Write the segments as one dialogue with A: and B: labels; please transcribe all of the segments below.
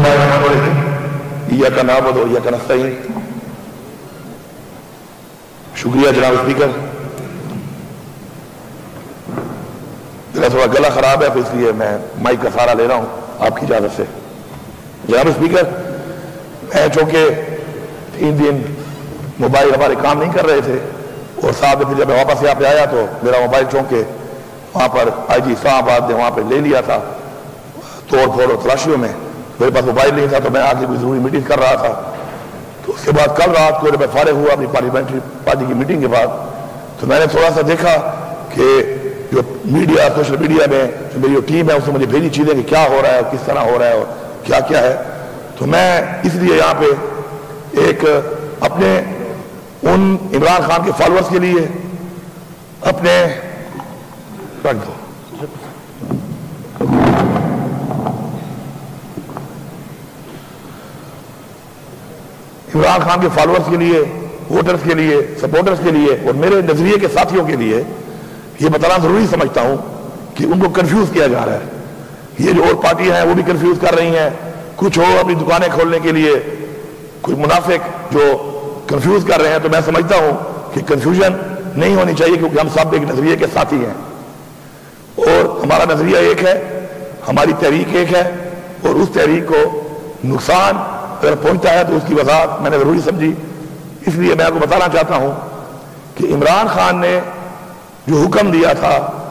A: इय्याका नअबुदु व इय्याका नस्तईन। शुक्रिया जनाब स्पीकर। मेरा थोड़ा गला खराब है तो इसलिए मैं माइक का सहारा ले रहा हूं आपकी इजाजत से। जनाब स्पीकर, मैं चूंकि 3 दिन मोबाइल हमारे काम नहीं कर रहे थे और साथ में फिर जब मैं वापस यहाँ पे आया तो मेरा मोबाइल चूंकि वहाँ पर IG इस्लामाबाद ने वहाँ पे ले लिया था तोड़ फोड़ और तलाशियों में, मेरे पास मोबाइल नहीं था तो मैं आगे कोई जरूरी मीटिंग कर रहा था। तो उसके बाद कल रात को जब मैं फारिग हुआ अपनी पार्लियामेंट्री पार्टी की मीटिंग के बाद तो मैंने थोड़ा सा देखा कि जो मीडिया सोशल मीडिया में जो मेरी जो टीम है उसने मुझे भेजी चीज़ें कि क्या हो रहा है, किस तरह हो रहा है और क्या क्या है। तो मैं इसलिए यहाँ पे एक अपने उन इमरान खान के फॉलोअर्स के लिए अपने रख दो इमरान खान के फॉलोअर्स के लिए, वोटर्स के लिए, सपोर्टर्स के लिए और मेरे नजरिए के साथियों के लिए ये बताना जरूरी समझता हूं कि उनको कंफ्यूज किया जा रहा है। ये जो और पार्टियां हैं वो भी कंफ्यूज कर रही हैं, कुछ हो अपनी दुकानें खोलने के लिए, कुछ मुनाफिक जो कंफ्यूज कर रहे हैं। तो मैं समझता हूं कि कंफ्यूजन नहीं होनी चाहिए क्योंकि हम सब एक नजरिए के साथी हैं और हमारा नजरिया एक है, हमारी तहरीक एक है और उस तहरीक को नुकसान अगर पहुंचता है तो उसकी वजाहत मैंने जरूरी समझी। इसलिए मैं आपको बताना चाहता हूं कि इमरान खान ने जो हुक्म दिया था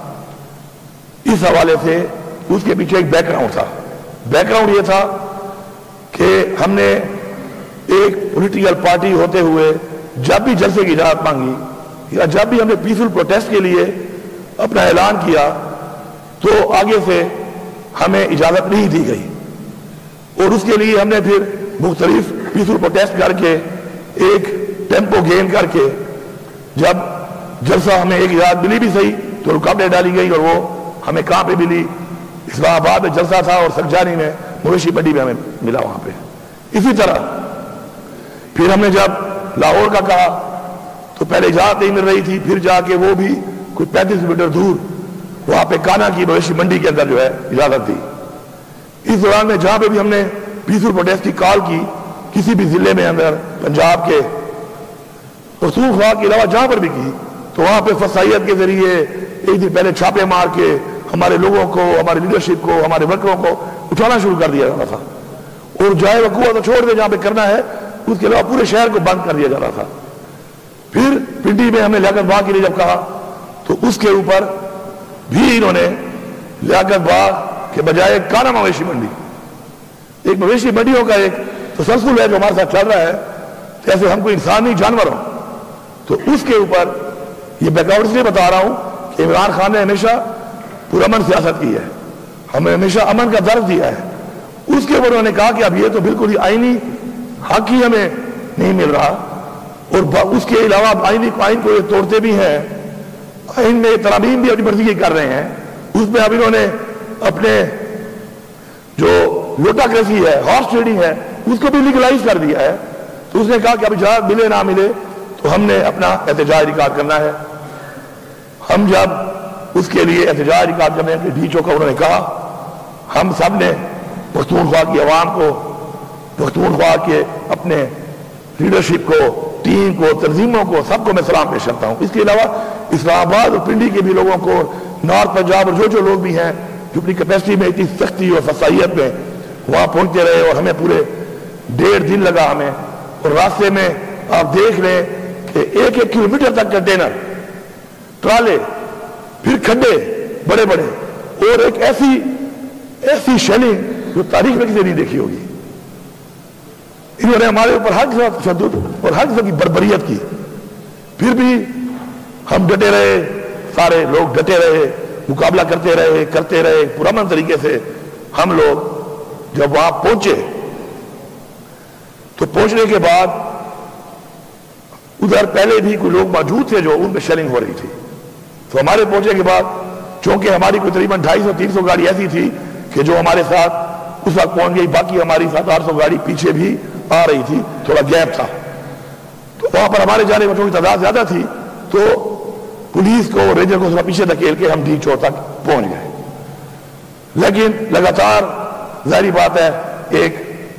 A: इस हवाले से उसके पीछे एक बैकग्राउंड था। बैकग्राउंड ये था कि हमने एक पॉलिटिकल पार्टी होते हुए जब भी जलसे की इजाजत मांगी या जब भी हमने पीसफुल प्रोटेस्ट के लिए अपना ऐलान किया तो आगे से हमें इजाजत नहीं दी गई और उसके लिए हमने फिर मुख्तलिफ पीसफुल प्रोटेस्ट करके एक टेम्पो गेन करके जब जलसा हमें एक इजाजत मिली भी सही तो रुकावटें डाली गई और वो हमें कहाँ पे मिली, इस्लामाबाद में जलसा था और सखजानी में मवेशी मंडी में हमें मिला वहां पे। इसी तरह फिर हमने जब लाहौर का कहा तो पहले इजाजत नहीं मिल रही थी, फिर जाके वो भी कुछ 35 किलोमीटर दूर वहां पे काना की मवेशी मंडी के अंदर जो है इजाजत दी। इस दौरान में जहां पे भी हमने पीसफुल प्रोटेस्ट की कॉल की किसी भी जिले में अंदर पंजाब के पख्तूनख्वा के अलावा जहां पर भी की तो वहां पे फसाइयत के जरिए एक दिन पहले छापे मार के हमारे लोगों को, हमारी लीडरशिप को, हमारे वर्करों को उठाना शुरू कर दिया जाता था और जाए वकूआ तो छोड़ दे जहां पे करना है, उसके अलावा पूरे शहर को बंद कर दिया जा रहा था। फिर पिंडी में हमने लियाकत बाग के लिए जब कहा तो उसके ऊपर भी इन्होंने लियाकत बाग के बजाय काना मवेशी मंडी, एक मवेशी मंडियों का एक तसलसल है जो हमारे साथ चल रहा है जैसे हम कोई इंसान नहीं जानवर हो, तो उसके ऊपर ये बैकग्राउंड इसलिए बता रहा हूं कि इमरान खान ने हमेशा पुरअमन सियासत की है, हमें हमेशा अमन का दर्ज दिया है। उसके ऊपर उन्होंने कहा कि अब ये तो बिल्कुल ही आईनी हक ही हमें नहीं मिल रहा और उसके अलावा आईन को ये तोड़ते भी हैं, आईन में तरामीम भी अपनी मर्जी की कर रहे हैं। उसमें अब इन्होंने अपने जो लोटाक्रेसी है, हॉर्स ट्रेडिंग है, उसको भी लीगलाइज कर दिया है। तो उसने कहा कि अब इजाजत मिले ना मिले तो हमने अपना एहतजाज रिकॉर्ड करना है। हम जब उसके लिए एहतजाज रिकॉर्ड करने के D-Chowk का उन्होंने कहा, हम सब ने पख्तूनख्वा की आवाम को, पख्तूनख्वा के अपने लीडरशिप को, टीम को, तंजीमों को, सबको मैं सलाम पेश करता हूँ। इसके अलावा इस्लामाबाद और पिंडी के भी लोगों को, नॉर्थ पंजाब और जो लोग भी हैं जो अपनी कैपेसिटी में इतनी सख्ती और फसाइयत में वहां पहुंचते रहे और हमें पूरे 1.5 दिन लगा हमें, और रास्ते में आप देख रहे हैं कि 1-1 किलोमीटर तक कंटेनर, ट्राले, फिर खड्डे बड़े बड़े और एक ऐसी शेलिंग जो तारीख में किसी नहीं देखी होगी। इन्होंने हमारे ऊपर हर किस्म तशद्दुद और हर किस्म की बर्बरियत की, फिर भी हम डटे रहे, सारे लोग डटे रहे, मुकाबला करते रहे पुरअमन तरीके से। हम लोग जब वहां पहुंचे तो पहुंचने के बाद उधर पहले भी कोई लोग मौजूद थे जो उनमें शेलिंग हो रही थी। तो हमारे पहुंचने के बाद चूंकि हमारी कोई तकरीबन 250-300 गाड़ी ऐसी थी कि जो हमारे साथ उस वक्त पहुंच गई, बाकी हमारी 700-800 गाड़ी पीछे भी आ रही थी, थोड़ा गैप था। तो वहां पर हमारे जाने वालों की तादाद ज्यादा थी तो पुलिस को, रेंजर को थोड़ा पीछे धकेल के हम D-Chowk तक पहुंच गए। लेकिन लगातार जाहिर बात है एक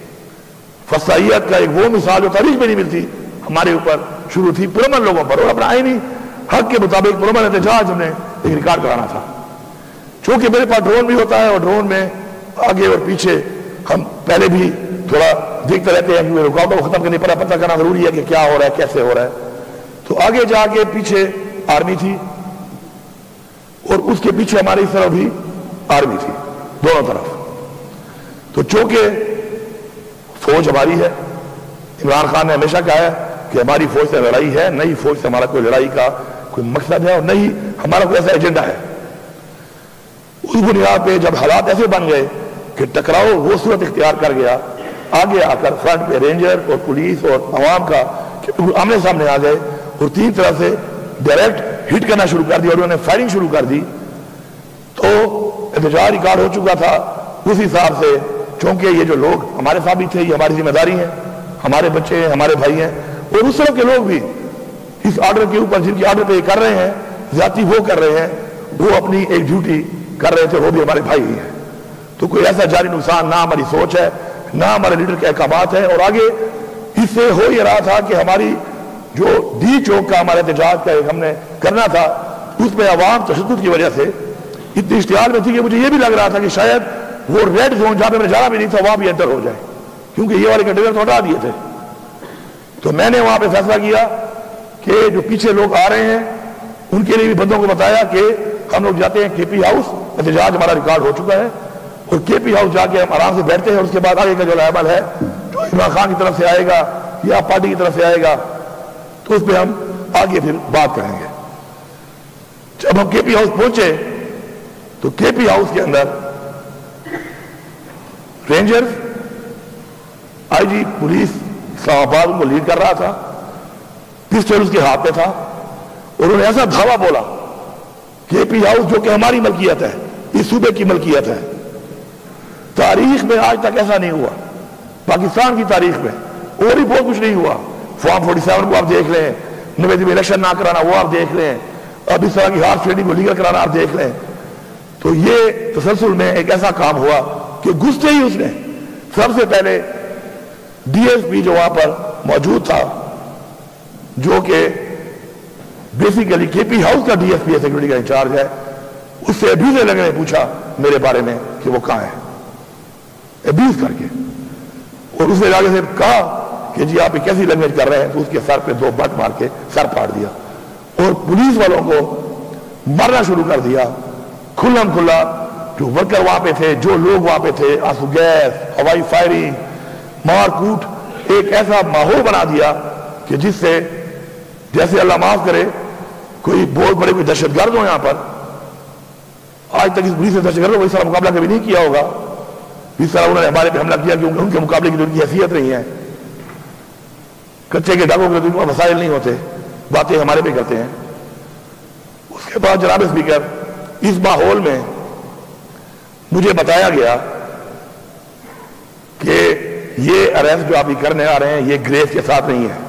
A: فصاحیت کا ایک وہ مثال جو تاریخ میں نہیں ملتی ہمارے اوپر شروع تھی پرامن لوگوں پر، اور اپنا آئینی حق کے مطابق پرامن احتجاج ہم نے ایک ریکارڈ کرانا تھا. چونکہ میرے پاس ڈرون بھی ہوتا ہے اور ڈرون میں آگے اور پیچھے ہم پہلے بھی تھوڑا دیکھتے رہتے ہیں کیونکہ رکاوٹوں کو ختم کرنے پر پتہ کرنا ضروری ہے کہ کیا ہو رہا ہے کیسے ہو رہا ہے. تو آگے جا کے پیچھے آرمی تھی اور اس کے پیچھے ہماری اس طرف بھی آرمی تھی، دونوں طرف. تو چونکہ فوج ہماری ہے، عمران خان نے ہمیشہ کہا ہے کہ ہماری فوج سے لڑائی ہے، نئی فوج سے ہمارا کوئی لڑائی کا کوئی مقصد ہے اور نہیں ہمارا کوئی ایسا ایجنڈا ہے. اس بنیاد پہ جب حالات ایسے بن گئے کہ ٹکراؤ وہ صورت اختیار کر گیا، آگے آ کر فرنٹ پہ رینجر اور پولیس اور عوام کا آمنے سامنے آ گئے اور تین طرف سے ڈائریکٹ ہٹ کرنا شروع کر دیا اور انہوں نے فائرنگ شروع کر دی. تو احتجاج ریکارڈ ہو چکا تھا. اس حساب سے چونکہ یہ جو لوگ ہمارے ساتھ بھی تھے یہ ہماری ذمہ داری ہے، ہمارے بچے ہیں، ہمارے بھائی ہیں، اور اس طرح کے لوگ بھی اس آرڈر کے اوپر جن کی آرڈر پہ یہ کر رہے ہیں زیادتی وہ کر رہے ہیں، وہ اپنی ایک ڈیوٹی کر رہے تھے، وہ بھی ہمارے بھائی ہی ہیں. تو کوئی ایسا جاری نقصان نہ ہماری سوچ ہے نہ ہمارے لیڈر کے احکامات ہیں. اور آگے اس سے ہو یہ رہا تھا کہ ہماری جو ڈی چوک کا ہمارا احتجاج کا ہم نے کرنا تھا اس میں عوام تشدد کی وجہ سے اتنی اشتعال میں تھی کہ مجھے یہ بھی لگ رہا تھا کہ شاید وہ ریڈ زون جہاں پہ میں جانا بھی نہیں تھا وہاں بھی انٹر ہو جائے، کیونکہ یہ والے کنٹینر تو ہٹا دیے تھے. تو میں نے وہاں پہ فیصلہ کیا کہ جو پیچھے لوگ آ رہے ہیں ان کے لیے بھی بندوں کو بتایا کہ ہم لوگ جاتے ہیں کے پی ہاؤس، احتجاج ہمارا ریکارڈ ہو چکا ہے اور کے پی ہاؤس جا کے ہم آرام سے بیٹھتے ہیں. اس کے بعد آگے کا جو عمل ہے جو عمران خان کی طرف سے آئے گا یا پارٹی کی طرف سے آئے گا تو اس پہ ہم آگے پھر بات کریں گے. جب ہم کے پی ہاؤس پہنچے تو کے پی ہاؤس کے اندر رینجرز آئی جی پولیس اسلام آباد کو لیڈ کر رہا تھا، پسٹل اس کے ہاتھ پہ تھا اور انہوں نے ایسا دھاوا بولا کے پی ہاؤس جو کہ ہماری ملکیت ہے، اس صوبے کی ملکیت ہے، تاریخ میں آج تک ایسا نہیں ہوا، پاکستان کی تاریخ میں اور بھی بہت کچھ نہیں ہوا. فارم 47 کو آپ دیکھ لیں، 90 میں الیکشن نہ کرانا وہ آپ دیکھ لیں، اب اس طرح کی ہارس ٹریڈنگ کو لیگل کرانا آپ دیکھ لیں. تو یہ تسلسل میں ایک ایسا کام ہوا کہ گھستے ہی اس نے سب سے پہلے ڈی ایس پی جو وہاں پر موجود تھا جو کہ بیسیکلی کے پی ہاؤس کا ڈی ایس پی ہے، سیکورٹی کا انچارج ہے، اس سے ابیوز لگنے نے پوچھا میرے بارے میں کہ وہ کہاں ہے، ابیوز کر کے. اور اس نے آگے سے کہا کہ جی آپ یہ کیسی لینگویج کر رہے ہیں، تو اس کے سر پہ 2 بٹ مار کے سر پھاڑ دیا اور پولیس والوں کو مارنا شروع کر دیا کھلم کھلا. جو ورکر وہاں پہ تھے، جو لوگ وہاں پہ تھے، آنسو گیس، ہوائی فائرنگ، مار کوٹ، ایک ایسا ماحول بنا دیا کہ جس سے جیسے اللہ معاف کرے کوئی بہت بڑے کوئی دہشت گرد ہو یہاں پر. آج تک اس پولیس نے دہشت گردوں کو اس طرح مقابلہ کبھی نہیں کیا ہوگا اس طرح انہوں نے ہمارے پہ حملہ کیا، کیونکہ ان کے مقابلے کی تو ان کی حیثیت نہیں ہے. کچے کے ڈاکوں کے تو مسائل نہیں ہوتے، باتیں ہمارے پہ کرتے ہیں. اس کے بعد جناب اسپیکر اس ماحول میں مجھے بتایا گیا کہ یہ اریسٹ جو آپ یہ کرنے آ رہے ہیں یہ گریس کے ساتھ نہیں ہے،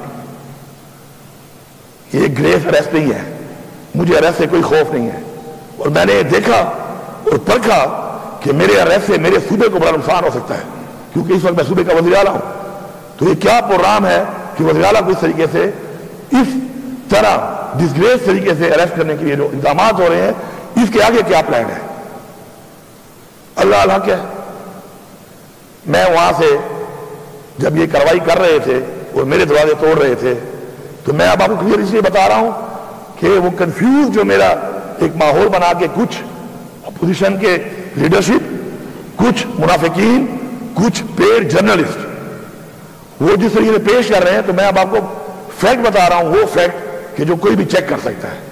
A: یہ گریس اریسٹ نہیں ہے، مجھے اریسٹ سے کوئی خوف نہیں ہے. اور میں نے دیکھا اور پرکھا کہ میرے اریسٹ سے میرے صوبے کو بڑا نقصان ہو سکتا ہے، کیونکہ اس وقت میں صوبے کا وزیر اعلیٰ ہوں. تو یہ کیا پروگرام ہے کہ وزیر اعلیٰ کو اس طریقے سے اس طرح ڈسگریس طریقے سے اریسٹ کرنے کے لیے جو انتظامات ہو رہے ہیں، اس کے آگے کیا پلان ہے؟ اللہ الحق ہے. میں وہاں سے جب یہ کارروائی کر رہے تھے اور میرے دروازے توڑ رہے تھے تو میں اب آپ کو کلیئر اس لیے بتا رہا ہوں کہ وہ کنفیوز جو میرا ایک ماحول بنا کے کچھ اپوزیشن کے لیڈرشپ، کچھ منافقین، کچھ پیڈ جرنلسٹ وہ جس طریقے سے پیش کر رہے ہیں، تو میں اب آپ کو فیکٹ بتا رہا ہوں، وہ فیکٹ کہ جو کوئی بھی چیک کر سکتا ہے.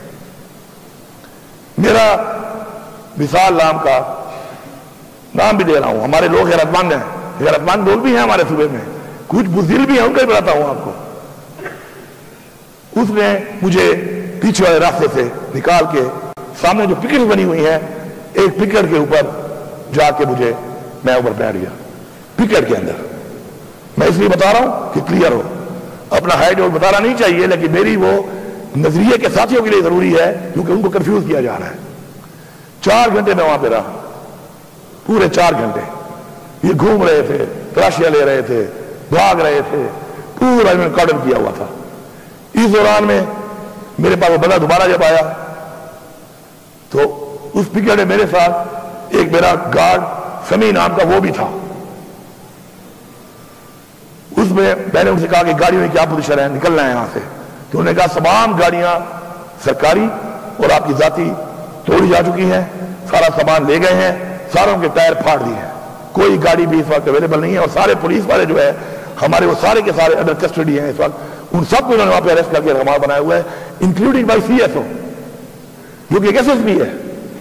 A: میرا مثال نام کا نام بھی دے رہا ہوں، ہمارے لوگ غیرت مند ہیں، غیرت مند لوگ بھی ہیں ہمارے صوبے میں، کچھ بزدل بھی ہیں، ان کا بھی بتاتا ہوں آپ کو. اس نے مجھے پیچھے والے راستے سے نکال کے سامنے جو پکٹ بنی ہوئی ہیں ایک پکٹ کے اوپر جا کے میں اوپر بیٹھ گیا پکٹ کے اندر. میں اس لیے بتا رہا ہوں کہ کلیئر ہو، اپنا ہائٹ اور بتانا نہیں چاہیے، لیکن میری وہ نظریے کے ساتھیوں کے لیے ضروری ہے کیونکہ ان کو کنفیوز کیا جا رہا ہے. 4 گھنٹے میں وہاں پہ رہا، پورے 4 گھنٹے یہ گھوم رہے تھے، تلاشیاں لے رہے تھے، بھاگ رہے تھے، پورا انہوں نے کارڈن کیا ہوا تھا۔ اس دوران میں میرے پاس وہ بندہ دوبارہ جب آیا تو اس پکٹ میں میرے ساتھ ایک میرا گارڈ سمی نام کا وہ بھی تھا۔ اس میں میں نے ان سے کہا کہ گاڑیوں میں کیا پوزیشن ہے، نکلنا ہے یہاں سے، تو انہوں نے کہا تمام گاڑیاں سرکاری اور آپ کی ذاتی توڑی جا چکی ہیں، سارا سامان لے گئے ہیں، ساروں کے ٹائر پھاڑ دیے ہیں، کوئی گاڑی بھی اس وقت اویلیبل نہیں ہے، اور سارے پولیس والے جو ہے ہمارے وہ سارے کے سارے انڈر کسٹڈی ہیں اس وقت، ان سب کو انہوں نے وہاں پہ اریسٹ کر کے رہنما بنایا ہوا ہے، including by C S O جو کہ ایک ایس ایس پی ہے۔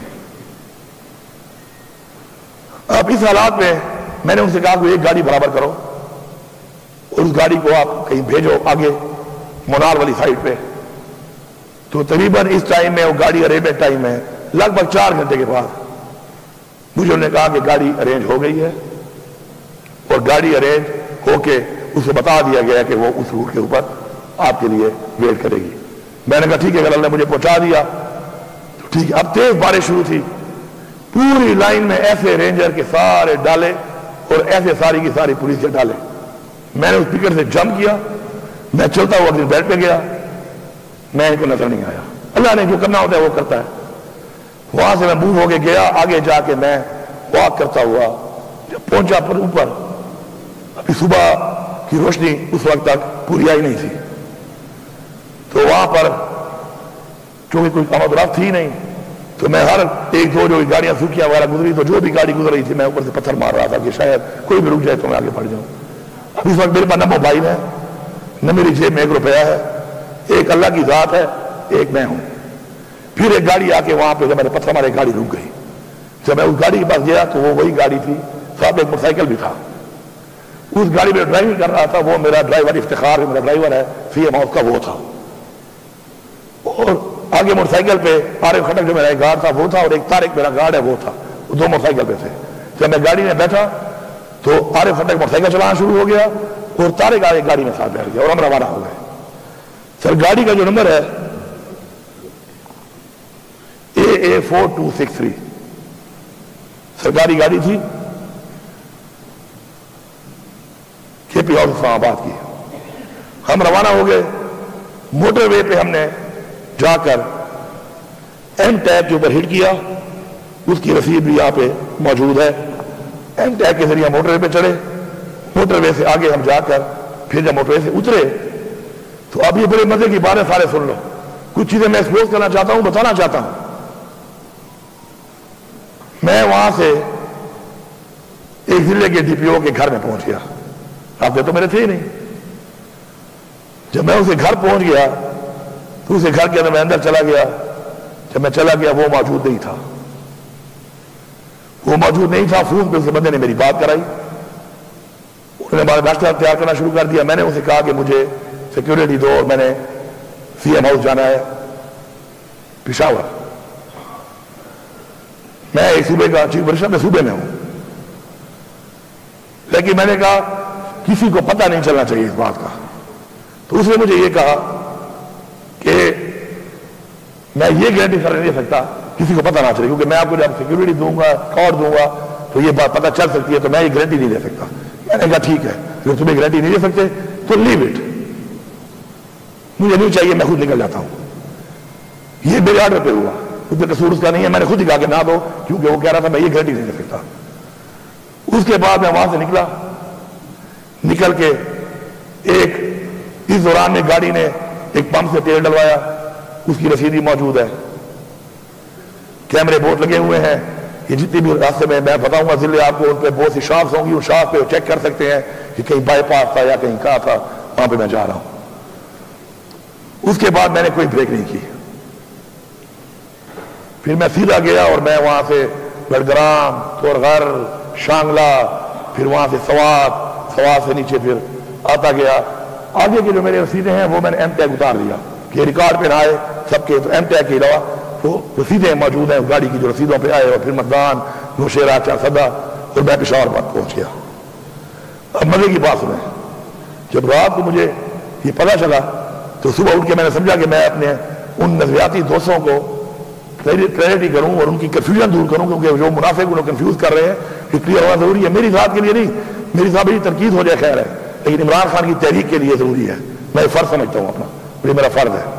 A: اب اس حالات میں نے ان سے کہا کہ ایک گاڑی برابر کرو اور اس گاڑی کو آپ کہیں بھیجو آگے منار والی سائڈ پہ، تو تقریباً اس ٹائم میں وہ گاڑی ارینجمنٹ ٹائم میں لگ بھگ 4 گھنٹے کے بعد مجھے انہوں نے کہا کہ گاڑی ارینج ہو گئی ہے، اور گاڑی ارینج ہو کے اسے بتا دیا گیا کہ وہ اس روٹ کے اوپر آپ کے لیے ویٹ کرے گی۔ میں نے کہا ٹھیک ہے، اگر اللہ نے مجھے پہنچا دیا تو ٹھیک ہے۔ اب تیز بارش شروع تھی، پوری لائن میں ایسے رینجر کے سارے ڈالے اور ایسے ساری کی ساری پولیس کے ڈالے۔ میں نے اس پکٹ سے جمپ کیا، میں چلتا ہوا اپنی بیڈ پہ گیا، میں ان کو نظر نہیں آیا۔ اللہ نے جو کرنا ہوتا ہے وہ کرتا ہے۔ وہاں سے میں موو ہو کے گیا، آگے جا کے میں واک کرتا ہوا جب پہنچا پر اوپر، ابھی صبح کی روشنی اس وقت تک پوری آئی نہیں تھی، تو وہاں پر چونکہ کوئی آمد رفت تھی نہیں، تو میں ہر ایک دو جو گاڑیاں سوکھیاں وغیرہ گزری تو جو بھی گاڑی گزر رہی تھی میں اوپر سے پتھر مار رہا تھا کہ شاید کوئی بھی رک جائے تو میں آگے بڑھ جاؤں۔ اب اس وقت میرے پاس نہ موبائل ہے، نہ میری جیب میں 1 روپیہ ہے، ایک اللہ کی ذات ہے، ایک میں ہوں۔ پھر ایک گاڑی آ کے وہاں پہ جب میں نے پتھر مارے گاڑی رک گئی۔ جب میں اس گاڑی کے پاس گیا تو وہ وہی گاڑی تھی، ساتھ ایک موٹر سائیکل بھی تھا۔ اس گاڑی میں ڈرائیونگ کر رہا تھا وہ میرا ڈرائیور افتخار میرا ڈرائیور ہے سی ایم ہاؤس کا وہ تھا، اور آگے موٹر سائیکل پہ عارف خٹک جو میرا ایک گارڈ تھا وہ تھا، اور ایک طارق میرا گارڈ ہے وہ تھا، وہ 2 موٹر سائیکل پہ تھے۔ جب میں گاڑی میں بیٹھا تو عارف خٹک موٹر سائیکل چلانا شروع ہو گیا اور طارق آگے گاڑی میں ساتھ بیٹھ گیا اور ہم روانہ ہو گئے۔ سر گاڑی کا جو نمبر ہے AA4263 سرکاری گاڑی تھی، کے پی ہاؤس اسلام آباد کی۔ ہم روانہ ہو گئے، موٹر وے پہ ہم نے جا کر ایم ٹیگ کے اوپر ہٹ کیا، اس کی رسید بھی یہاں پہ موجود ہے۔ ایم ٹیگ کے ذریعے موٹر وے پہ چڑھے، موٹر وے سے آگے ہم جا کر پھر جب موٹر وے سے اترے تو اب یہ بڑے مزے کی باتیں سارے سن لو، کچھ چیزیں میں ایکسپوز کرنا چاہتا ہوں، بتانا چاہتا ہوں۔ میں وہاں سے ایک ضلع کے ڈی پی او کے گھر میں پہنچ گیا، رابطے تو میرے تھے ہی نہیں۔ جب میں اسے گھر پہنچ گیا تو اسے گھر کے اندر میں اندر چلا گیا، جب میں چلا گیا وہ موجود نہیں تھا، وہ موجود نہیں تھا۔ فون پہ اس بندے نے میری بات کرائی، انہوں نے ہمارا ناشتہ تیار کرنا شروع کر دیا۔ میں نے اسے کہا کہ مجھے سیکیورٹی دو اور میں نے سی ایم ہاؤس جانا ہے پشاور، میں ایک صوبے کا چیف منسٹر، میں صوبے میں ہوں، لیکن میں نے کہا کسی کو پتہ نہیں چلنا چاہیے اس بات کا۔ تو اس نے مجھے یہ کہا کہ میں یہ گارنٹی کر نہیں دے سکتا کسی کو پتہ نہ چلے، کیونکہ میں آپ کو جب سیکیورٹی دوں گا کارڈ دوں گا تو یہ بات پتہ چل سکتی ہے، تو میں یہ گارنٹی نہیں دے سکتا۔ میں نے کہا ٹھیک ہے، اگر تمہیں گارنٹی نہیں دے سکتے تو لیو اٹ، مجھے نہیں چاہیے، میں خود نکل جاتا ہوں۔ یہ میرے آرڈر پہ ہوا، اس میں قصور اس کا نہیں ہے، میں نے خود ہی کہا کہ نہ دو، کیونکہ وہ کہہ رہا تھا میں یہ گارنٹی نہیں دے سکتا۔ اس کے بعد میں وہاں سے نکل کے اس دوران میں گاڑی نے ایک پمپ سے تیل ڈلوایا، اس کی رسید موجود ہے، کیمرے بہت لگے ہوئے ہیں، یہ جتنی بھی راستے میں بتاؤں گا ضلع آپ کو ان پہ بہت سی شاپس ہوں گی، ان شاپ پہ چیک کر سکتے ہیں کہ کہیں بائی پاس تھا یا کہیں کہاں تھا، وہاں پہ میں جا رہا ہوں۔ اس کے بعد میں نے کوئی بریک نہیں کی، پھر میں سیدھا گیا اور میں وہاں سے بڑگرام، تورغر، شانگلہ، پھر وہاں سے سوات سے نیچے پھر آتا گیا۔ آگے کے جو میرے رسیدیں ہیں وہ میں نے ایم ٹیگ اتار دیا کہ ریکارڈ پہ نہ آئے سب کے، ایم ٹیگ کے علاوہ وہ رسیدیں موجود ہیں گاڑی کی جو رسیدوں پہ آئے، اور پھر مردان، نوشیرہ، چارسدہ، اور میں پشاور بات پہنچ گیا۔ اب مزے کی بات سنیں، جب رات کو مجھے یہ پتہ چلا تو صبح اٹھ کے میں نے سمجھا کہ میں اپنے ان نظریاتی دوستوں کو کلیئرٹی کروں اور ان کی کنفیوژن دور کروں، کیونکہ جو منافق انہوں کنفیوز کر رہے ہیں کہ کلیئر ہونا ضروری ہے، میری ذات کے لیے نہیں، میری ذات بڑی تنقید ہو جائے خیر ہے، لیکن عمران خان کی تحریک کے لیے ضروری ہے. میں فرض سمجھتا ہوں اپنا, یہ میرا فرض ہے.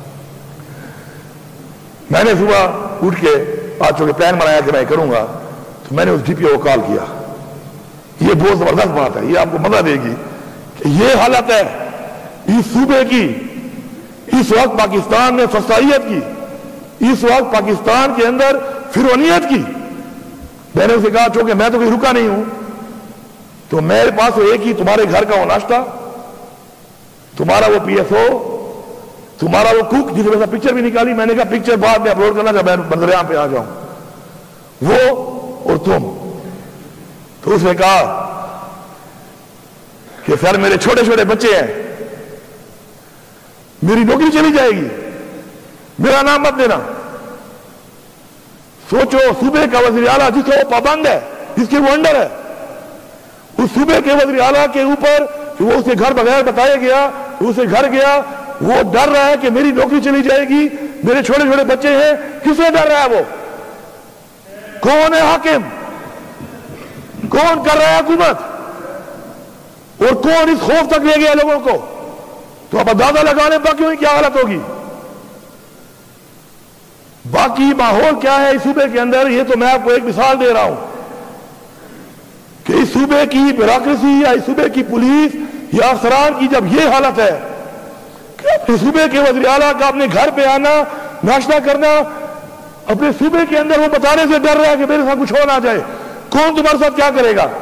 A: میں نے صبح اٹھ کے آج چونکہ پلان بنایا کہ میں کروں گا, تو میں نے اس ڈی پی او کو کال کیا. یہ بہت زبردست بات ہے, یہ آپ کو مزہ دے گی کہ یہ حالت ہے اس صوبے کی اس وقت پاکستان میں فسائیت کی, اس وقت پاکستان کے اندر فرعونیت کی. میں نے اسے کہا چونکہ میں تو کہیں رکا نہیں ہوں, تو میرے پاس ایک ہی تمہارے گھر کا وہ ناشتہ, تمہارا وہ پی ایس او, تمہارا وہ کوک, جس میں سے پکچر بھی نکالی. میں نے کہا پکچر بعد میں اپلوڈ کرنا جب میں منظر پہ آ جاؤں, وہ اور تم. تو اس نے کہا کہ سر میرے چھوٹے چھوٹے بچے ہیں, میری نوکری چلی جائے گی, میرا نام مت دینا. سوچو صوبے کا وزیر اعلیٰ جس کا وہ پابند ہے, جس کے وہ انڈر ہے, اس صوبے کے وزیر اعلیٰ کے اوپر وہ اسے گھر بغیر بتایا گیا, اسے گھر گیا, وہ ڈر رہا ہے کہ میری نوکری چلی جائے گی, میرے چھوٹے چھوٹے بچے ہیں. کس سے ڈر رہا ہے وہ؟ کون ہے حاکم؟ کون کر رہا ہے حکومت؟ اور کون اس خوف تک لے گیا لوگوں کو؟ تو اب اندازہ لگانے باقی ہوئی کیا حالت ہوگی. باقی ماحول کیا ہے اس صوبے کے اندر, یہ تو میں آپ کو ایک مثال دے رہا ہوں کہ اس صوبے کی بیوروکریسی یا اس صوبے کی پولیس یا افسران کی جب یہ حالت ہے کہ اپنے صوبے کے وزیر اعلیٰ کا اپنے گھر پہ آنا, ناشتہ کرنا, اپنے صوبے کے اندر وہ بتانے سے ڈر رہا ہے کہ میرے ساتھ کچھ ہو نہ جائے, کون تمہارے ساتھ کیا کرے گا؟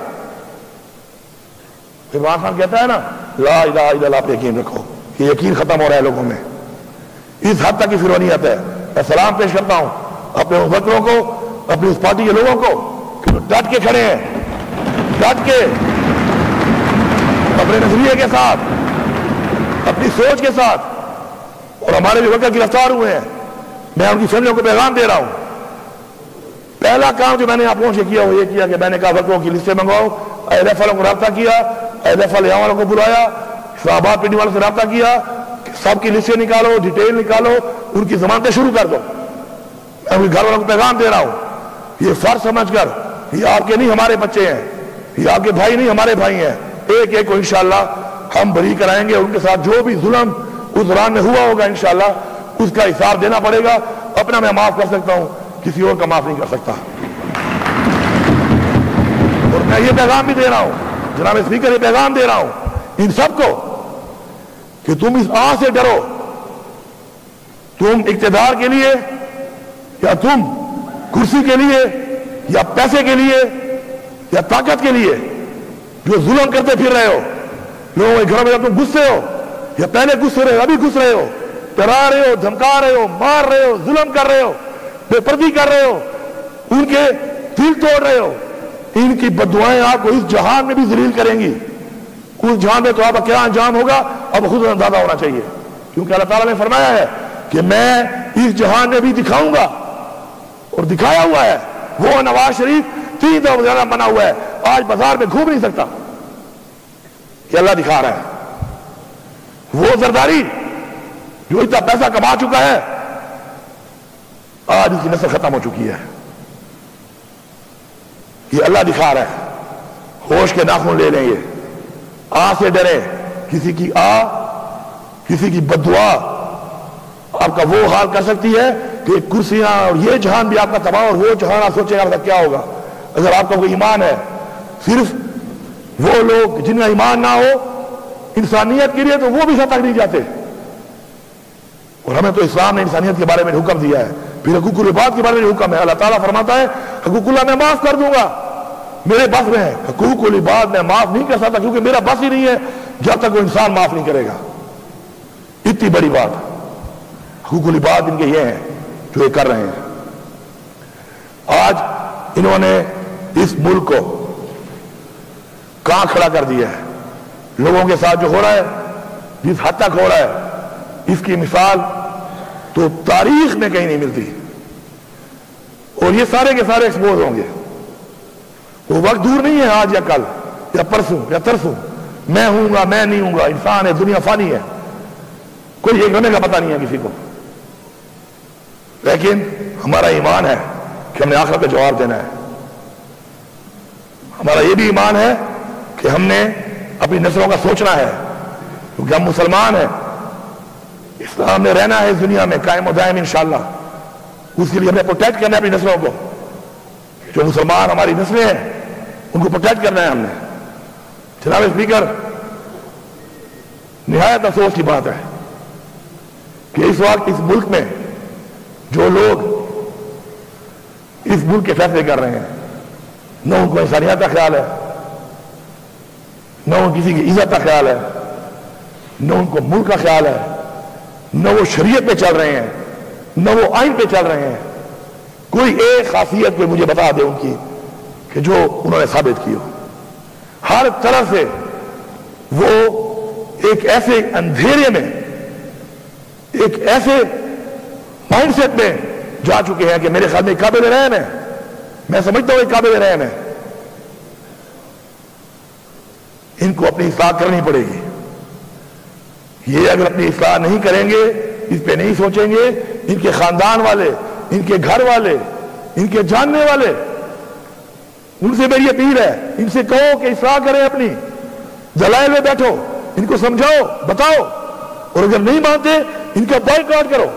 A: عمران خان کہتا ہے نا لا الہ الا اللہ پہ یقین رکھو, یہ یقین ختم ہو رہا ہے لوگوں میں, اس حد تک کی فرعونیت ہے. میں سلام پیش کرتا ہوں اپنے مفکروں کو, اپنی اس پارٹی کے لوگوں کو کہ ڈٹ کے کھڑے ہیں, ڈٹ کے اپنے نظریے کے ساتھ, اپنی سوچ کے ساتھ. اور ہمارے جو وکیل گرفتار ہوئے ہیں, میں ان کی فیملیوں کو پیغام دے رہا ہوں. پہلا کام جو میں نے آپ سے کیا وہ یہ کیا کہ میں نے کہا وکیلوں کی لسٹیں منگواؤ. اہل والوں کو رابطہ کیا, اہل یہاں والوں کو بلایا, اسلام آباد پنڈی والوں سے رابطہ کیا کہ سب کی لسٹیں نکالو, ڈیٹیل نکالو, ان کی ضمانتیں شروع کر دو. میں ان کے گھر والوں کو پیغام دے رہا ہوں, یہ فرض سمجھ کر یہ آپ کے نہیں ہمارے بچے ہیں, یہ آپ کے بھائی نہیں ہمارے بھائی ہیں, ایک ایک کو انشاءاللہ ہم بری کرائیں گے. ان کے ساتھ جو بھی ظلم اس دوران میں ہوا ہوگا انشاءاللہ اس کا حساب دینا پڑے گا. اپنا میں معاف کر سکتا ہوں, کسی اور کا معاف نہیں کر سکتا. اور میں یہ پیغام بھی دے رہا ہوں, جناب اسپیکر یہ پیغام دے رہا ہوں ان سب کو کہ تم اس آہ سے ڈرو, تم اقتدار کے لیے یا تم کرسی کے لیے یا پیسے کے لیے یا طاقت کے لیے جو ظلم کرتے پھر رہے ہو لوگوں کے گھروں میں, جب تم غصے ہو یا پہلے غصے رہے ہو, ابھی غصے رہے ہو, ڈرا رہے ہو, دھمکا رہے ہو, مار رہے ہو, ظلم کر رہے ہو, بے پردی کر رہے ہو, ان کے دل توڑ رہے ہو, ان کی بددعائیں آپ کو اس جہان میں بھی ذلیل کریں گی. اس جہان میں تو آپ کا کیا انجام ہوگا اب خود اندازہ ہونا چاہیے, کیونکہ اللہ تعالیٰ نے فرمایا ہے کہ میں اس جہان میں بھی دکھاؤں گا, اور دکھایا ہوا ہے. وہ نواز شریف 3 دفعہ زیادہ بنا ہوا ہے, آج بازار میں گھوم نہیں سکتا, یہ اللہ دکھا رہا ہے. وہ زرداری جو اتنا پیسہ کما چکا ہے آج اس کی نسل ختم ہو چکی ہے, یہ اللہ دکھا رہا ہے. ہوش کے ناخن لے لیں, یہ آ سے ڈرے, کسی کی کسی کی بددعا آپ کا وہ حال کر سکتی ہے کہ کرسیاں اور یہ جہان بھی آپ کا تباہ, اور وہ جہان آپ سوچیں آپ کا کیا ہوگا. اگر آپ کا کوئی ایمان ہے, صرف وہ لوگ جن کا ایمان نہ ہو انسانیت کے لیے تو وہ بھی سب تک نہیں جاتے. اور ہمیں تو اسلام نے انسانیت کے بارے میں حکم دیا ہے, پھر حقوق العباد کے بارے میں حکم ہے. اللہ تعالیٰ فرماتا ہے حقوق اللہ میں معاف کر دوں گا, میرے بس میں ہے. حقوق العباد میں معاف نہیں کر سکتا کیونکہ میرا بس ہی نہیں ہے جب تک وہ انسان معاف نہیں کرے گا. اتنی بڑی بات, حقوق العباد ان کے یہ ہیں جو یہ کر رہے ہیں. آج انہوں نے اس ملک کو کہاں کھڑا کر دیا ہے. لوگوں کے ساتھ جو ہو رہا ہے, جس حد تک ہو رہا ہے, اس کی مثال تو تاریخ میں کہیں نہیں ملتی. اور یہ سارے کے سارے ایکسپوز ہوں گے. وہ وقت دور نہیں ہے آج یا کل یا پرسوں یا ترسوں, میں ہوں گا میں نہیں ہوں گا. انسان ہے, دنیا فانی ہے, کوئی ایک ہونے کا پتہ نہیں ہے کسی کو. لیکن ہمارا ایمان ہے کہ ہم نے آخرت کا جواب دینا ہے. ہمارا یہ بھی ایمان ہے کہ ہم نے اپنی نسلوں کا سوچنا ہے، کیونکہ ہم مسلمان ہیں، اسلام نے رہنا ہے اس دنیا میں قائم و دائم انشاءاللہ. اس کے لیے ہمیں پروٹیکٹ کرنا ہے اپنی نسلوں کو. جو مسلمان ہماری نسلیں ہیں ان کو پروٹیکٹ کرنا ہے ہم نے. جناب اسپیکر، نہایت افسوس کی بات ہے کہ اس وقت اس ملک میں جو لوگ اس ملک کے فیصلے کر رہے ہیں، نہ ان کو انسانیت کا خیال ہے، نہ ان کسی کی عزت کا خیال ہے، نہ ان کو ملک کا خیال ہے، نہ وہ شریعت پہ چل رہے ہیں، نہ وہ آئین پہ چل رہے ہیں. کوئی ایک خاصیت کوئی مجھے بتا دے ان کی کہ جو انہوں نے ثابت کی ہو. ہر طرح سے وہ ایک ایسے اندھیرے میں، ایک ایسے مائنڈ سیٹ میں جا چکے ہیں کہ میرے خیال میں قابل رحم ہے. میں سمجھتا ہوں قابل رحم ہے. ان کو اپنی اصلاح کرنی پڑے گی. یہ اگر اپنی اصلاح نہیں کریں گے، اس پہ نہیں سوچیں گے، ان کے خاندان والے، ان کے گھر والے، ان کے جاننے والے، ان سے میری اپیل ہے، ان سے کہو کہ اصلاح کریں اپنی. دلائل میں بیٹھو، ان کو سمجھاؤ، بتاؤ، اور اگر نہیں مانتے ان کا بائیکاٹ کرو.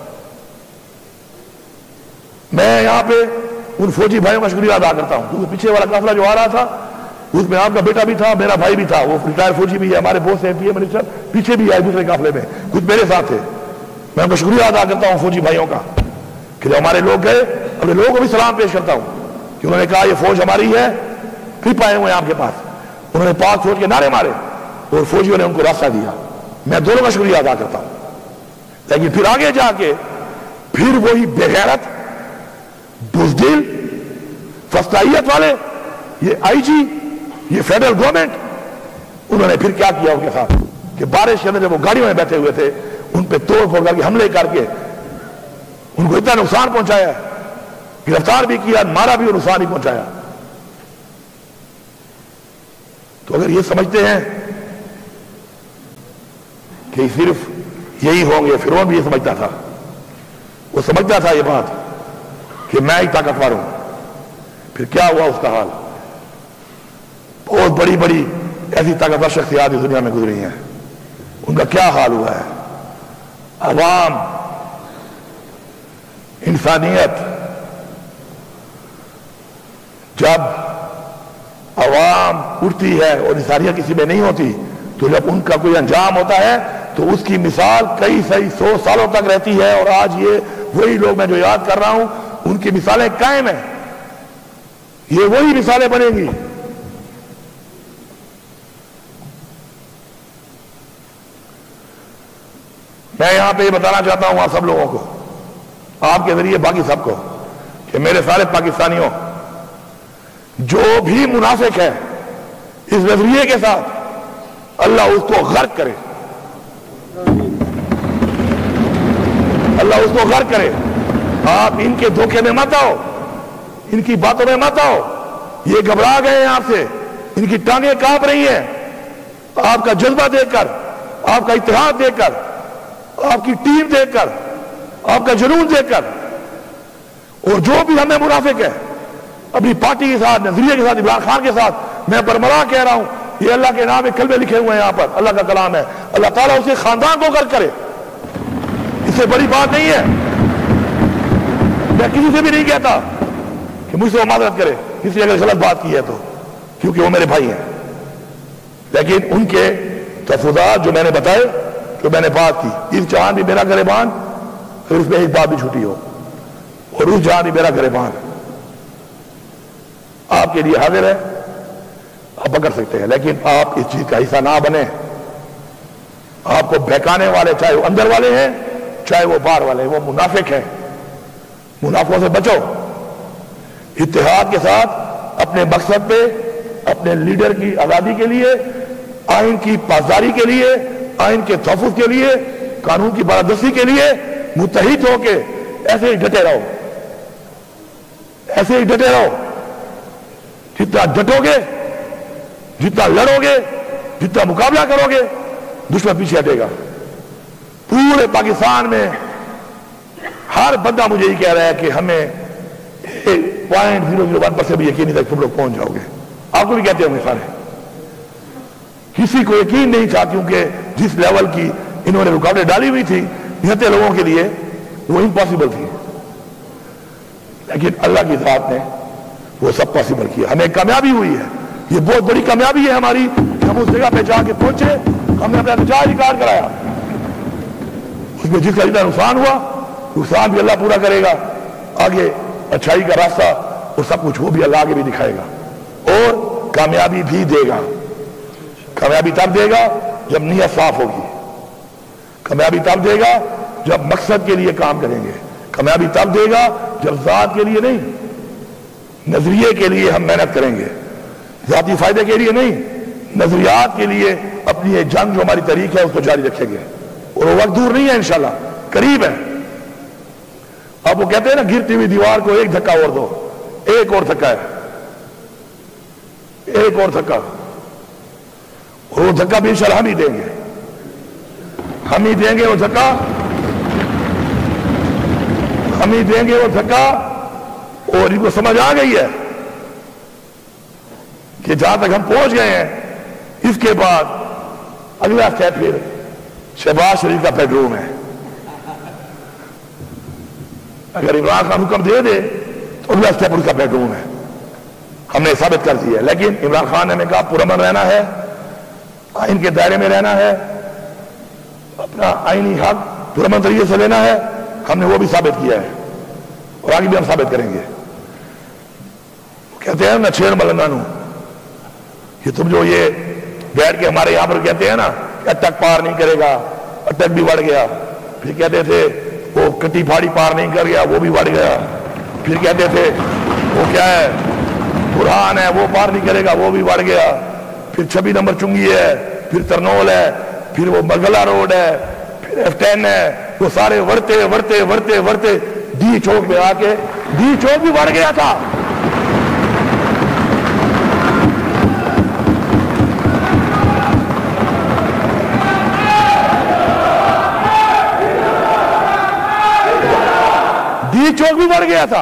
A: میں یہاں پہ ان فوجی بھائیوں کا شکریہ ادا کرتا ہوں، کیونکہ پیچھے والا قافلہ جو آ رہا تھا اس میں آپ کا بیٹا بھی تھا، میرا بھائی بھی تھا، وہ ریٹائر فوجی بھی ہے، ہمارے بوس ہیں پی ایم منسٹر، پیچھے بھی آئے دوسرے قافلے میں، کچھ میرے ساتھ تھے. میں ان کا شکریہ ادا کرتا ہوں فوجی بھائیوں کا کہ جو ہمارے لوگ گئے. اپنے لوگوں کو بھی سلام پیش کرتا ہوں کہ انہوں نے کہا یہ فوج ہماری ہے، پھر پائے ہوئے ہیں آپ کے پاس. انہوں نے پاک فوج کے نعرے مارے اور فوجیوں نے ان کو راستہ دیا. میں دونوں کا شکریہ ادا کرتا ہوں. لیکن پھر آگے جا کے پھر وہی بے غیرت، بزدل، فسطائیت والے، یہ آئی جی، یہ فیڈرل گورنمنٹ، انہوں نے پھر کیا کیا ان کے ساتھ کہ بارش کے اندر جب وہ گاڑیوں میں بیٹھے ہوئے تھے ان پہ توڑ پھوڑ کر کے حملے کر کے ان کو اتنا نقصان پہنچایا، گرفتار بھی کیا، مارا بھی اور نقصان بھی پہنچایا. تو اگر یہ سمجھتے ہیں کہ صرف یہی ہوں گے، فرعون بھی یہ سمجھتا تھا، وہ سمجھتا تھا یہ بات کہ میں ہی طاقتور ہوں. پھر کیا ہوا اس کا حال؟ بہت بڑی بڑی ایسی طاقتور شخصیات اس دنیا میں گزری ہیں، ان کا کیا حال ہوا ہے؟ عوام، انسانیت، جب عوام اٹھتی ہے اور انسانیت کسی میں نہیں ہوتی تو جب ان کا کوئی انجام ہوتا ہے تو اس کی مثال کئی 100 سالوں تک رہتی ہے. اور آج یہ وہی لوگ میں جو یاد کر رہا ہوں ان کی مثالیں قائم ہیں، یہ وہی مثالیں بنیں گی. میں یہاں پہ یہ بتانا چاہتا ہوں آپ سب لوگوں کو، آپ کے ذریعے باقی سب کو، کہ میرے سارے پاکستانیوں، جو بھی منافق ہے اس نظریے کے ساتھ، اللہ اس کو غرق کرے، اللہ اس کو غرق کرے. آپ ان کے دھوکے میں مت آؤ، ان کی باتوں میں مت آؤ. یہ گھبرا گئے ہیں آپ سے، ان کی ٹانگیں کانپ رہی ہیں آپ کا جذبہ دیکھ کر، آپ کا اتحاد دیکھ کر، آپ کی ٹیم دیکھ کر، آپ کا جنون دیکھ کر. اور جو بھی ہمیں منافق ہے اپنی پارٹی کے ساتھ، نظریے کے ساتھ، عمران خان کے ساتھ، میں برملا کہہ رہا ہوں، یہ اللہ کے نام کلمے لکھے ہوئے ہیں یہاں پر، اللہ کا کلام ہے. اللہ تعالیٰ اسے خاندان کو غرق کرے، اس سے بڑی بات نہیں ہے. میں کسی سے بھی نہیں کہتا کہ مجھ سے وہ معذرت کرے کسی نے اگر غلط بات کی ہے تو، کیونکہ وہ میرے بھائی ہیں. لیکن ان کے تفوضات جو میں نے بتائے، جو میں نے بات کی، اس جہان بھی میرا گریبان، پھر اس میں ایک بات بھی چھوٹی ہو، اور اس جہان بھی میرا گریبان آپ کے لیے حاضر ہے، آپ پکڑ سکتے ہیں. لیکن آپ اس چیز کا حصہ نہ بنیں. آپ کو بہکانے والے، چاہے وہ اندر والے ہیں چاہے وہ باہر والے ہیں، وہ منافق ہیں. منافقوں سے بچو. اتحاد کے ساتھ اپنے مقصد پہ، اپنے لیڈر کی آزادی کے لیے، آئین کی پاسداری کے لیے، آئین کے تحفظ کے لیے، قانون کی بالادستی کے لیے متحد ہو کے ایسے ہی ڈٹے رہو، ایسے ہی ڈٹے رہو. جتنا ڈٹو گے، جتنا لڑو گے، جتنا مقابلہ کرو گے، دشمن پیچھے ہٹے گا. پورے پاکستان میں ہر بندہ مجھے یہ کہہ رہا ہے کہ ہمیں 0.001% بھی یقین نہیں تھا کہ تم لوگ پہنچ جاؤ گے. آپ کو بھی کہتے ہوں گے سارے. किसी को यकीन नहीं था, क्योंकि जिस लेवल की इन्होंने रुकावटें डाली हुई थी 79 लोगों के लिए, वो इम्पॉसिबल थी। लेकिन अल्लाह की ज़ात ने वो सब पॉसिबल किया, हमें कामयाबी हुई है। ये बहुत बड़ी कामयाबी है हमारी, हम उस जगह पे जाके पहुंचे, हमने अपना नजायज रिकॉर्ड कराया। उसमें जिसका जितना नुकसान हुआ, नुकसान भी अल्लाह पूरा करेगा, आगे अच्छाई का रास्ता और सब कुछ वो भी अल्लाह आगे भी दिखाएगा, और कामयाबी भी देगा। कामयाबी तब देगा जब नीयत साफ होगी, कामयाबी तब देगा जब मकसद के लिए काम करेंगे, कामयाबी तब देगा जब जात के लिए नहीं, नजरिए के लिए हम मेहनत करेंगे, जाती फायदे के लिए नहीं, नजरियात के लिए अपनी ये जंग जो हमारी तरीक है उसको जारी रखेंगे, और वो वक्त दूर नहीं है, इंशाल्लाह करीब है। अब वो कहते हैं ना, गिरती हुई दीवार को एक धक्का और दो, एक और धक्का है, एक और धक्का, और वो धक्का भी इंशाल्लाह हम ही देंगे, हम ही देंगे वो धक्का, हम ही देंगे वो धक्का। और इनको समझ आ गई है कि जहां तक हम पहुंच गए हैं, इसके बाद अगला स्टेप फिर शहबाज शरीफ का बेडरूम है। अगर इमरान खान हुक्म दे दे तो अगला स्टेप उसका बेडरूम है, हमने साबित कर दिया। लेकिन इमरान खान ने हमें कहा पुरअमन रहना है, आइन के दायरे में रहना है, अपना आईनी हक पुरअमन तरीके से लेना है, हमने वो भी साबित किया है और आगे भी हम साबित करेंगे। कहते हैं ना छेड़ मलंगानू, कि तुम जो ये बैठ के हमारे यहां पर कहते हैं ना अटक पार नहीं करेगा, अटक भी बढ़ गया, फिर कहते थे वो कटी फाड़ी पार नहीं कर गया, वो भी बढ़ गया, फिर कहते थे वो क्या है बुरहान है वो पार नहीं करेगा, वो भी बढ़ गया, फिर 26 नंबर चुंगी है, फिर तरनोल है, फिर वो मरगला रोड है, फिर F10 है, वो सारे बढ़ते बढ़ते बढ़ते बढ़ते डी चौक में आके डी चौक भी बढ़ गया था। डी चौक भी बढ़ गया था,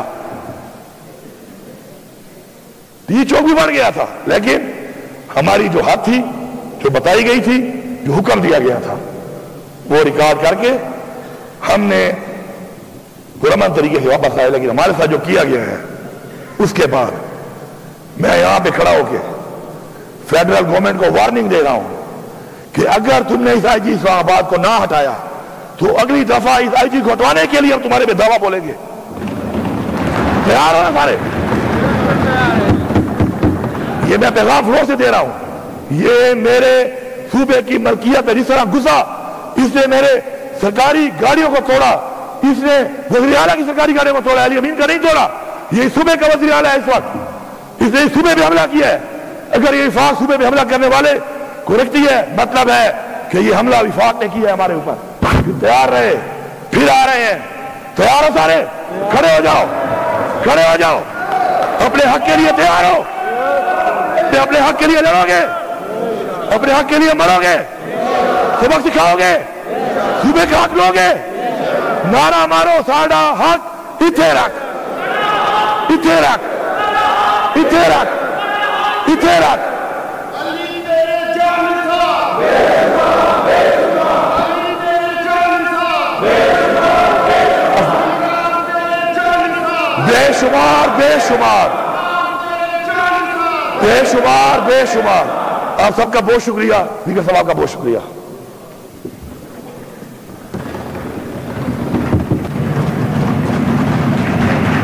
A: डी चौक भी बढ़ गया था, लेकिन हमारी जो हद थी, जो बताई गई थी, जो हुक्म दिया गया था, वो रिकॉर्ड करके हमने पुरअमन तरीके से वापस आए। लेकिन हमारे साथ जो किया गया है, उसके बाद मैं यहां पे खड़ा होकर फेडरल गवर्नमेंट को वार्निंग दे रहा हूं कि अगर तुमने इस आईजी इस्लामाबाद को ना हटाया तो अगली दफा इस आईजी को हटवाने के लिए हम तुम्हारे पे दावा बोलेंगे। तैयार हो ना सारे? ये मैं पैगाम फ्लोर से दे रहा हूं, ये मेरे सूबे की मलकियत है। जिस तरह घुसा, इसने मेरे सरकारी गाड़ियों को तोड़ा, इसने वज़ीर आला की सरकारी गाड़ियों को तोड़ा, अली अमीन का नहीं तोड़ा। ये सूबे का वज़ीर आला है इस वक्त, इसने इस सूबे पे हमला किया है। अगर ये विफाक सूबे पे हमला करने वाले को रखती है, मतलब है कि ये हमला विफाक ने किया है हमारे ऊपर। तैयार रहे, फिर आ रहे हैं, तैयार हो सारे? खड़े हो जाओ, खड़े हो जाओ, अपने हक के लिए तैयार हो, अपने हक के लिए लड़ोगे, अपने हक के लिए मरोगे, सबक सिखाओगे, सूबे का हक लोगे, नारा मारो साडा हक इथे रख, इथे रख, इथे रख, इथे रख। बेशुमार बेशुमार बेशुमार बेशुमार आप सबका बहुत शुक्रिया, स्पीकर साहब का बहुत शुक्रिया।